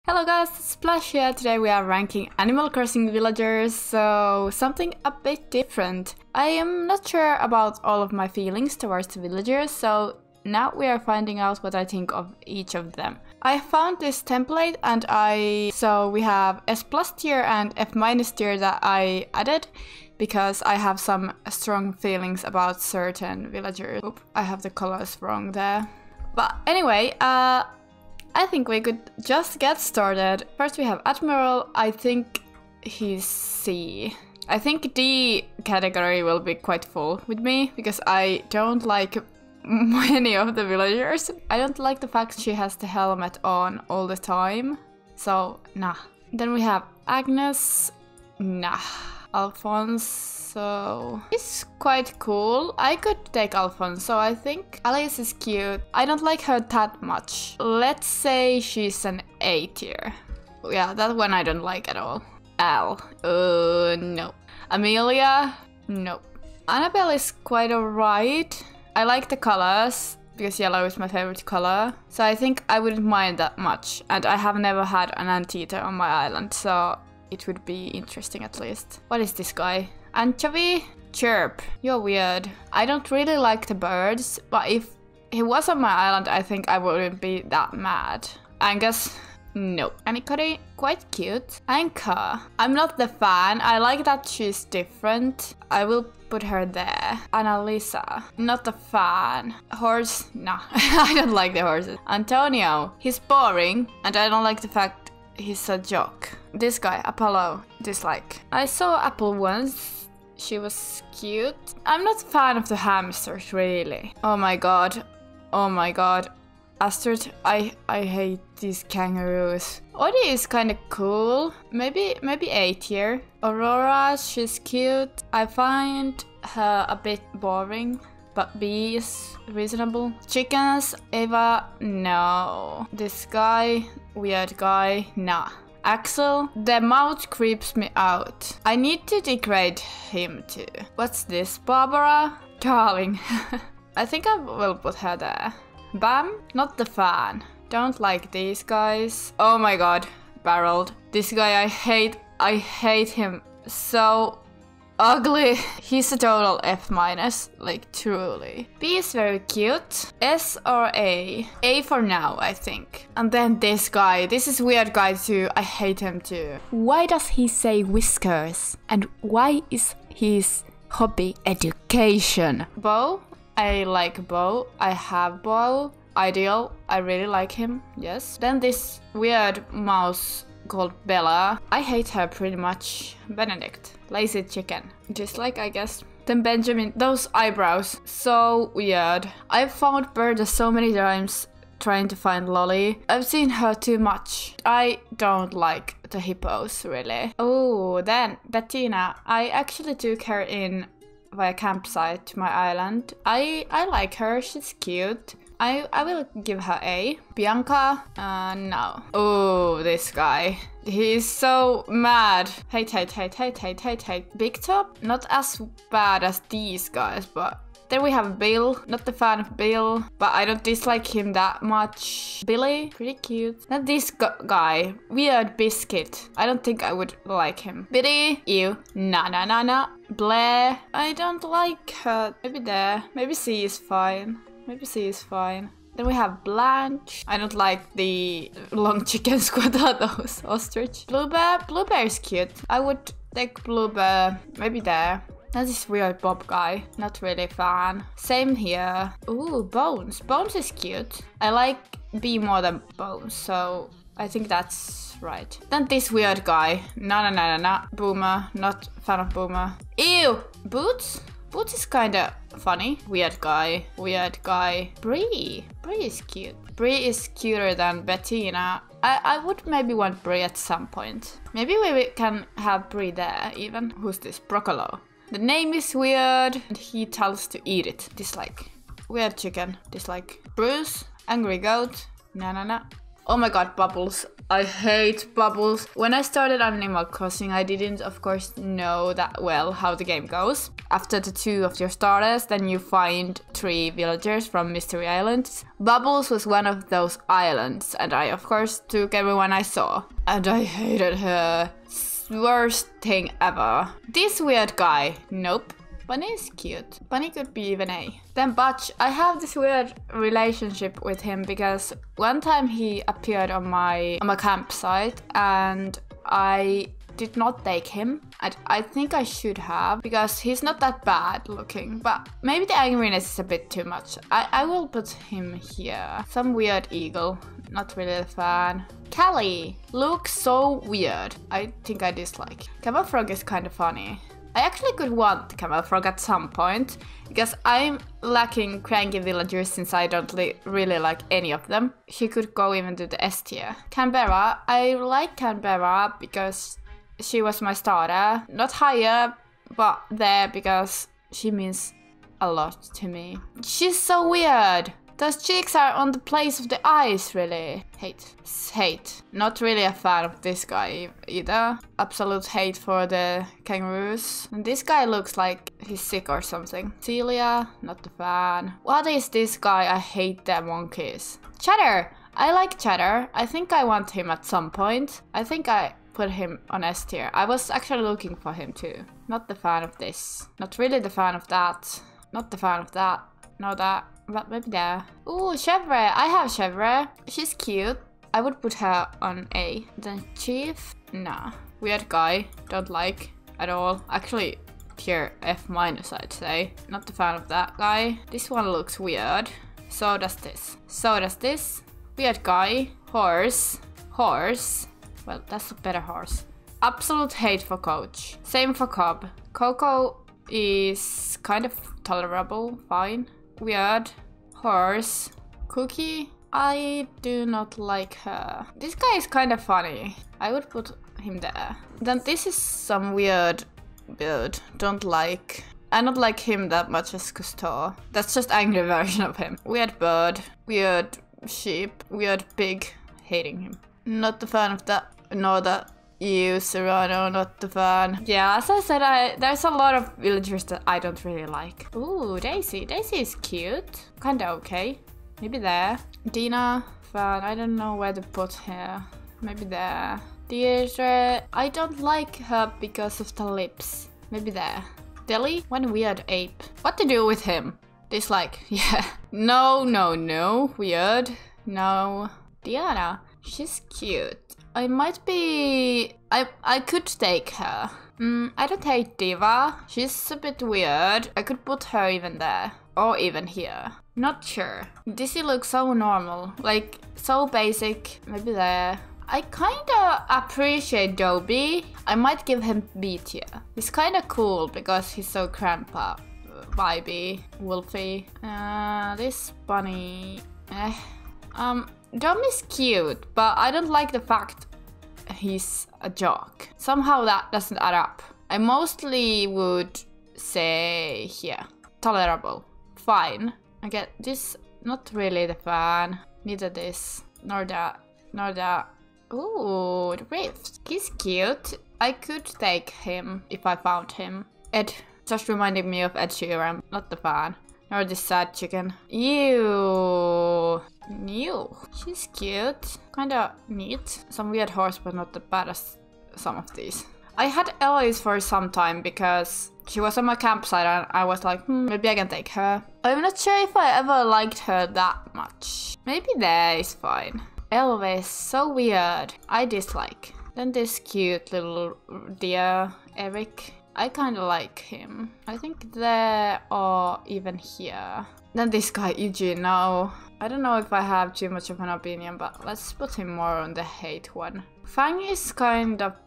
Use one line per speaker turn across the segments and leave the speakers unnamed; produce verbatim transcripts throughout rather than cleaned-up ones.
Hello guys, it's Splash here. Today we are ranking Animal Crossing villagers, so something a bit different. I am not sure about all of my feelings towards the villagers, so now we are finding out what I think of each of them. I found this template and I... so we have S plus tier and F minus tier that I added because I have some strong feelings about certain villagers. Oop, I have the colors wrong there. But anyway, uh... I think we could just get started. First we have Admiral. I think he's C. I think D category will be quite full with me because I don't like many of the villagers. I don't like the fact she has the helmet on all the time. So, nah. Then we have Agnes. Nah. Alfonso is quite cool. I could take Alfonso, I think. Alice is cute. I don't like her that much. Let's say she's an A tier. Yeah, that one I don't like at all. Al. Uh, no. Amelia? No. Annabelle is quite alright. I like the colors because yellow is my favorite color. So I think I wouldn't mind that much. And I have never had an anteater on my island, so it would be interesting at least. What is this guy? Anchovy? Chirp. You're weird. I don't really like the birds, but if he was on my island, I think I wouldn't be that mad. Angus? No. Anikori? Quite cute. Anka? I'm not the fan. I like that she's different. I will put her there. Annalisa? Not a fan. Horse? Nah. I don't like the horses. Antonio? He's boring, and I don't like the fact he's a jock. This guy, Apollo, dislike. I saw Apple once. She was cute. I'm not a fan of the hamsters, really. Oh my god. Oh my god. Astrid, I I hate these kangaroos. Odie is kind of cool. Maybe maybe A tier. Aurora, she's cute. I find her a bit boring, but B is reasonable. Chickens, Eva, no. This guy, weird guy, nah. Axel, the mouth creeps me out. I need to degrade him too. What's this? Barbara? Darling. I think I will put her there. Bam? Not the fan. Don't like these guys. Oh my god. Barreled. This guy I hate. I hate him so ugly. He's a total F minus, like truly. B is very cute. S or A? A for now, I think. And then this guy. This is weird guy too. I hate him too. Why does he say whiskers? And why is his hobby education? Bo? I like Bo. I have Bo. Ideal. I really like him. Yes. Then this weird mouse called Bella. I hate her pretty much. Benedict. Lazy chicken. Dislike, I guess. Then Benjamin. Those eyebrows. So weird. I've found Berta so many times trying to find Lolly. I've seen her too much. I don't like the hippos, really. Oh, then Bettina. I actually took her in via campsite to my island. I, I like her. She's cute. I, I will give her A. Bianca? Uh, no. Oh, this guy. He's so mad. Hate, hate, hate, hate, hate, hate, hate. Big Top? Not as bad as these guys, but... Then we have Bill. Not the fan of Bill, but I don't dislike him that much. Billy? Pretty cute. Then this gu guy. Weird Biscuit. I don't think I would like him. Biddy? Ew. Nah, nah, nah, nah. Blair? I don't like her. Maybe there. Maybe C is fine. Maybe C is fine. Then we have Blanche. I don't like the long chicken squadados. Ostrich. Bluebear? Bluebear is cute. I would take Bluebear. Maybe there. That's this weird Bob guy. Not really a fan. Same here. Ooh, Bones. Bones is cute. I like B more than Bones, so I think that's right. Then this weird guy. No, no, no, no, no. Boomer. Not fan of Boomer. Ew! Boots? Boots is kinda funny. Weird guy. Weird guy. Bree. Bree is cute. Bree is cuter than Bettina. I, I would maybe want Bree at some point. Maybe we can have Bree there even. Who's this? Broccolo. The name is weird and he tells to eat it. Dislike. Weird chicken. Dislike. Bruce. Angry goat. No, no, no. Oh my god, Bubbles. I hate bubbles. When I started Animal Crossing, I didn't, of course, know that well how the game goes. After the two of your starters, then you find three villagers from Mystery Islands. Bubbles was one of those islands, and I, of course, took everyone I saw. And I hated her. Worst thing ever. This weird guy. Nope. Bunny is cute. Bunny could be even A. Then Butch, I have this weird relationship with him because one time he appeared on my on my campsite and I did not take him. And I think I should have because he's not that bad looking, but maybe the angriness is a bit too much. I, I will put him here. Some weird eagle. Not really a fan. Callie looks so weird. I think I dislike. Camel Frog is kind of funny. I actually could want Camel Frog at some point, because I'm lacking cranky villagers since I don't li really like any of them. She could go even to the S tier. Canberra, I like Canberra because she was my starter. Not higher, but there because she means a lot to me. She's so weird. Those cheeks are on the place of the eyes, really. Hate. Hate. Not really a fan of this guy either. Absolute hate for the kangaroos. And this guy looks like he's sick or something. Celia, not a fan. What is this guy? I hate the monkeys. Cheddar! I like Cheddar. I think I want him at some point. I think I put him on S tier. I was actually looking for him too. Not the fan of this. Not really the fan of that. Not the fan of that. No, that. But maybe there. Ooh, Chevre. I have Chevre. She's cute. I would put her on A. Then Chief. Nah. Weird guy. Don't like at all. Actually, tier F minus, I'd say. Not a fan of that guy. This one looks weird. So does this. So does this. Weird guy. Horse. Horse. Well, that's a better horse. Absolute hate for Coach. Same for Cobb. Coco is kind of tolerable. Fine. Weird. Horse. Cookie. I do not like her. This guy is kind of funny. I would put him there. Then this is some weird build. Don't like. I don't like him that much as Cousteau. That's just angry version of him. Weird bird. Weird sheep. Weird pig. Hating him. Not a fan of that. No, that. You, Serrano, not the fan. Yeah, as I said, I there's a lot of villagers that I don't really like. Ooh, Daisy. Daisy is cute. Kinda okay. Maybe there. Dina, fan. I don't know where to put her. Maybe there. Deirdre. I don't like her because of the lips. Maybe there. Delhi. One weird ape. What to do with him? Dislike. Yeah. No, no, no. Weird. No. Diana. She's cute. I might be... I I could take her. Mm, I don't hate Diva. She's a bit weird. I could put her even there. Or even here. Not sure. Dizzy looks so normal. Like, so basic. Maybe there. I kinda appreciate Dobby. I might give him B tier. He's kinda cool because he's so grandpa vibey. Wolfie. Uh, this bunny... Eh. Um... Dom is cute, but I don't like the fact he's a jock. Somehow that doesn't add up. I mostly would say here. Tolerable. Fine. I get this. Not really the fan. Neither this. Nor that. Nor that. Ooh, the Rift. He's cute. I could take him if I found him. Ed. Just reminded me of Ed Sheeran. Not the fan. Nor this sad chicken. Ew. Ew. She's cute. Kinda neat. Some weird horse, but not as bad as some of these. I had Eloise for some time because she was on my campsite and I was like, hmm, maybe I can take her. I'm not sure if I ever liked her that much. Maybe there is fine. Elvis, so weird. I dislike. Then this cute little deer, Eric. I kind of like him. I think there or even here. Then this guy, Eugene, no. I don't know if I have too much of an opinion, but let's put him more on the hate one. Fang is kind of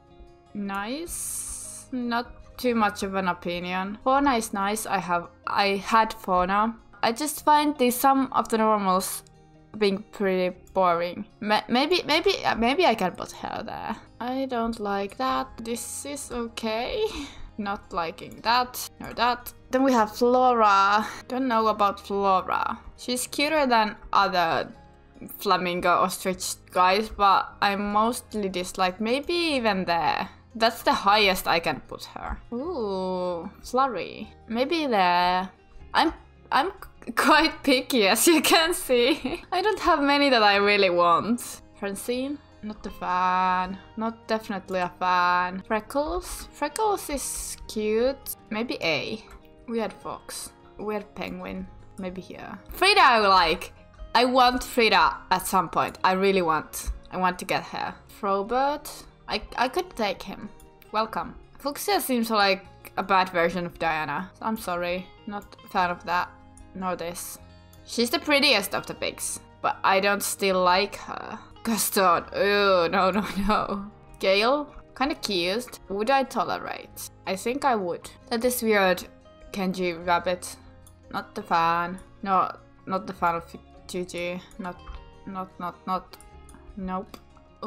nice. Not too much of an opinion. Fauna is nice. I have, I had Fauna. I just find these some of the normals being pretty boring. Ma maybe, maybe, maybe I can put her there. I don't like that. This is okay. Not liking that, or that. Then we have Flora. Don't know about Flora. She's cuter than other flamingo ostrich guys, but I mostly dislike maybe even there. That's the highest I can put her. Ooh, Flurry. Maybe there. I'm I'm quite picky, as you can see. I don't have many that I really want. Francine? Not a fan. Not definitely a fan. Freckles? Freckles is cute. Maybe A. Weird Fox. Weird Penguin. Maybe here. Frida I like. I want Frida at some point. I really want. I want to get her. Frobert? I, I could take him. Welcome. Fuchsia seems like a bad version of Diana. I'm sorry. Not a fan of that. Nor this. She's the prettiest of the pigs. But I don't still like her. Gaston. Oh, no, no, no. Gale? Kinda cute. Would I tolerate? I think I would. That is weird. Kenji Rabbit. Not the fan. No, not the fan of Gigi. Not, not, not, not. Nope.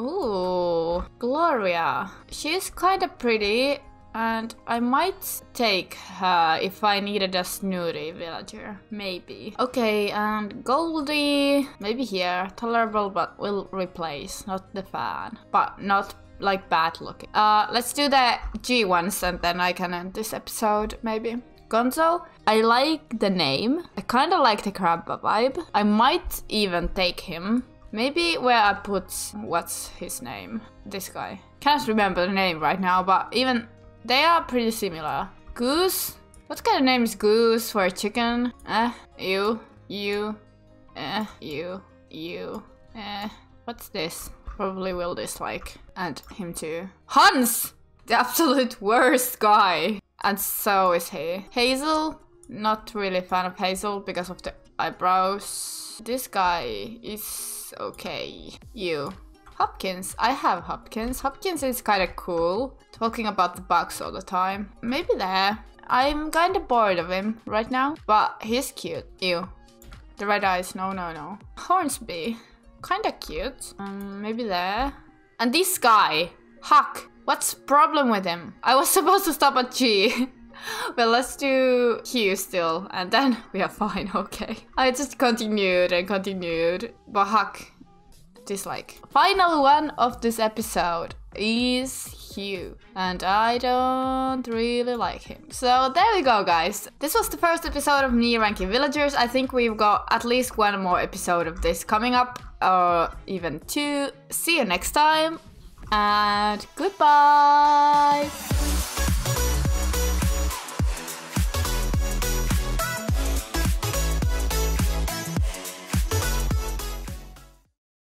Ooh, Gloria. She's kinda pretty, and I might take her if I needed a snooty villager. Maybe. Okay, and Goldie. Maybe here. Tolerable, but will replace. Not the fan. But not like bad looking. Uh, let's do the G ones and then I can end this episode, maybe. Gonzo. I like the name. I kinda like the Grandpa vibe. I might even take him. Maybe where I put, what's his name? This guy. Can't remember the name right now, but even they are pretty similar. Goose? What kind of name is Goose for a chicken? Eh, you, you, eh, you, you, eh. What's this? Probably will dislike. And him too. Hans! The absolute worst guy. And so is he. Hazel? Not really a fan of Hazel because of the eyebrows. This guy is okay. You. Hopkins. I have Hopkins. Hopkins is kind of cool. Talking about the bugs all the time. Maybe there. I'm kind of bored of him right now. But he's cute. Ew. The red eyes. No, no, no. Hornsby. Kind of cute. Um, maybe there. And this guy. Huck. What's the problem with him? I was supposed to stop at G. Well, let's do Q still, and then we are fine, okay. I just continued and continued. But Huck, dislike. Final one of this episode is Hugh, and I don't really like him. So there we go, guys. This was the first episode of me ranking villagers. I think we've got at least one more episode of this coming up, or even two. See you next time. And goodbye!